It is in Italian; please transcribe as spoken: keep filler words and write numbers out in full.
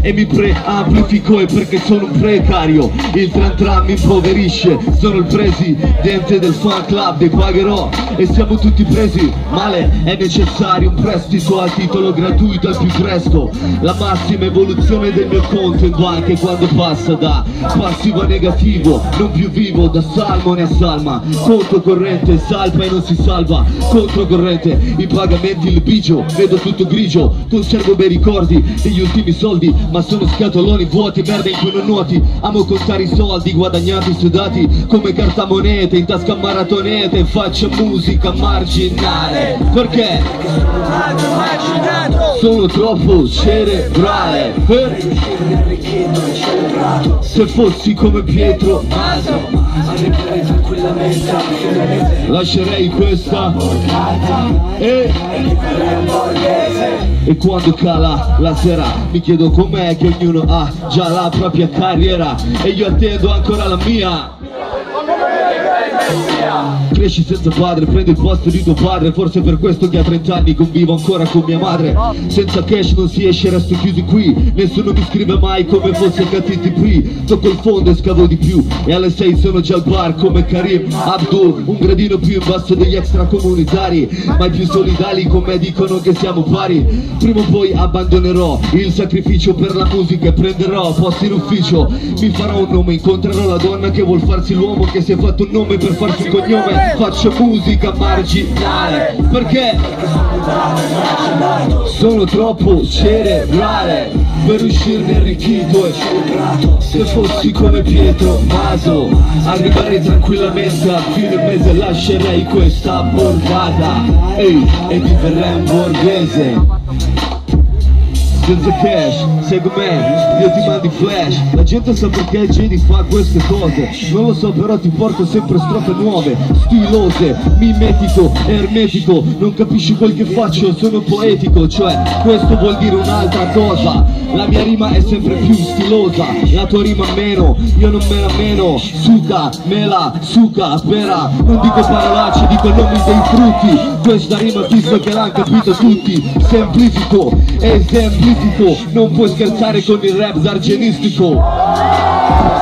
e mi preamplifico, e perché sono un precario il tran tran mi impoverisce. Sono il presidente del fan club dei pagherò e siamo tutti presi male. È necessario un prestito a titolo gratuito al più presto, la massima evoluzione del mio conto in banca quando passa da passivo a negativo, non più vivo da salmone a salma. Conto corrente salpa e non si salva, controcorrente i pagamenti, il bigio, vedo tutto grigio, conservo bei ricordi degli ultimi soldi, ma sono scatoloni vuoti, merda in cui non nuoti. Amo contare i soldi guadagnati, sudati come cartamonete, in tasca maratonete, faccio musica marginale, perché sono troppo cerebrale per se fossi come Pietro lascerei questa e, e quando cala la sera mi chiedo com'è che ognuno ha già la propria carriera e io attendo ancora la mia. Cresci senza padre, prendi il posto di tuo padre, forse per questo che a trenta anni convivo ancora con mia madre. Senza cash non si esce, resto chiusi qui, nessuno mi scrive mai come fosse H T T P. Tocco il fondo e scavo di più e alle sei sono già al bar come Karim Abdul, un gradino più in basso degli extracomunitari, mai più solidali come dicono che siamo pari. Prima o poi abbandonerò il sacrificio per la musica e prenderò posto in ufficio, mi farò un nome, incontrerò la donna che vuol farsi l'uomo, che si è fatto un nome per farsi un cognome. Faccio musica marginale perché sono troppo cerebrale per uscirne arricchito e se fossi come Pietro Maso arriverei tranquillamente a fine mese, lascerei questa borgata ehi, e diverrei un borghese senza cash. Segui me, io ti mandi flash. La gente sa perché J D fa queste cose, non lo so, però ti porto sempre strofe nuove, stilose, mimetico, ermetico. Non capisci quel che faccio, sono poetico, cioè questo vuol dire un'altra cosa. La mia rima è sempre più stilosa, la tua rima meno, io non me la meno. Suca, mela, suca, pera, non dico parolacce, dico nomi dei frutti. Questa rima visto che l'hanno capito tutti, semplifico, esemplifico, non puoi scherzare con il rap zargenistico.